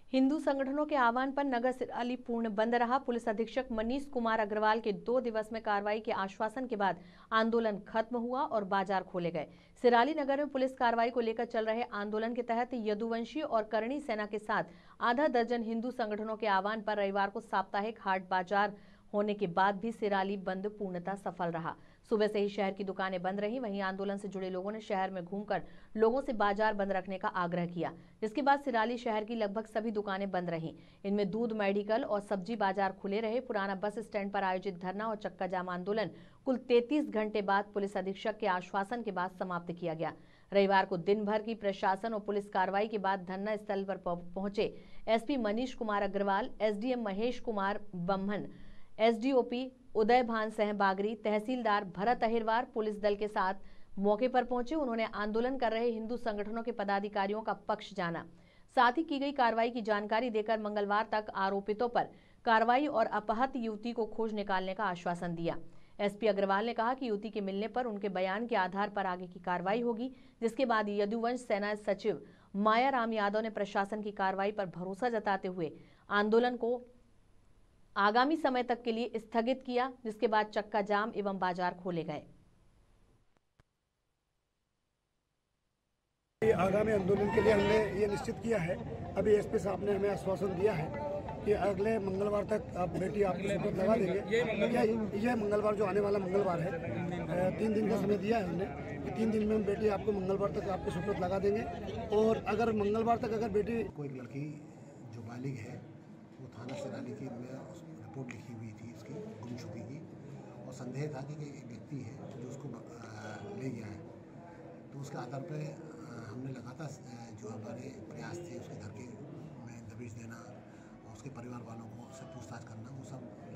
हिंदू संगठनों के आह्वान पर नगर सिराली पूर्ण बंद रहा। पुलिस अधीक्षक मनीष कुमार अग्रवाल के 2 दिवस में कार्रवाई के आश्वासन के बाद आंदोलन खत्म हुआ और बाजार खोले गए। सिराली नगर में पुलिस कार्रवाई को लेकर चल रहे आंदोलन के तहत यदुवंशी और करणी सेना के साथ आधा दर्जन हिंदू संगठनों के आह्वान पर रविवार को साप्ताहिक हाट बाजार होने के बाद भी सिराली बंद पूर्णतः सफल रहा। सुबह से ही शहर की दुकानें बंद रहीं। वहीं आंदोलन से जुड़े लोगों ने शहर में घूमकर लोगों से बाजार बंद रखने का आग्रह किया, जिसके बाद सिराली शहर की लगभग सभी दुकानें बंद रहीं। इनमें दूध, मेडिकल और सब्जी बाजार खुले रहे। पुराना बस स्टैंड पर आयोजित धरना और चक्का जाम आंदोलन कुल 33 घंटे बाद पुलिस अधीक्षक के आश्वासन के बाद समाप्त किया गया। रविवार को दिन भर की प्रशासन और पुलिस कार्रवाई के बाद धरना स्थल पर पहुंचे SP Manish Kumar Agrawal, SDM Mahesh Kumar Bamhan, SDOP Uday Bhan Singh Bagri, तहसीलदार भरत अहिरवार पुलिस दल के साथ मौके पर पहुंचे। उन्होंने आंदोलन कर रहे हिंदू संगठनों के पदाधिकारियों का पक्ष जाना, साथ ही की गई कार्रवाई की जानकारी देकर मंगलवार तक आरोपितों पर कार्रवाई और अपहत युवती को खोज निकालने का आश्वासन दिया। एसपी अग्रवाल ने कहा कि युवती के मिलने पर उनके बयान के आधार पर आगे की कार्रवाई होगी, जिसके बाद यदुवंश सेना सचिव माया राम यादव ने प्रशासन की कार्रवाई पर भरोसा जताते हुए आंदोलन को आगामी समय तक के लिए स्थगित किया, जिसके बाद चक्का जाम एवं बाजार खोले गए। आगामी आंदोलन के लिए हमने ये निश्चित किया है। अभी एसपी साहब ने हमें आश्वासन दिया है कि अगले मंगलवार तक आप बेटी आपको शपथ लगा देंगे। यह मंगलवार जो आने वाला मंगलवार है, 3 दिन का समय दिया है हमने कि 3 दिन में हम बेटी आपको मंगलवार तक आपको शपथ लगा देंगे। और अगर मंगलवार तक अगर बेटी कोई लड़की जो बालिग है वो थाना सिराली की में रिपोर्ट लिखी हुई थी उसकी गुमशुदगी की, और संदेह था कि एक व्यक्ति है जो उसको ले गया है। तो उसके आधार पर हमने लगातार जो हमारे प्रयास थे उसके घर के में दबिश देना और उसके परिवार वालों को उससे पूछताछ करना, वो सब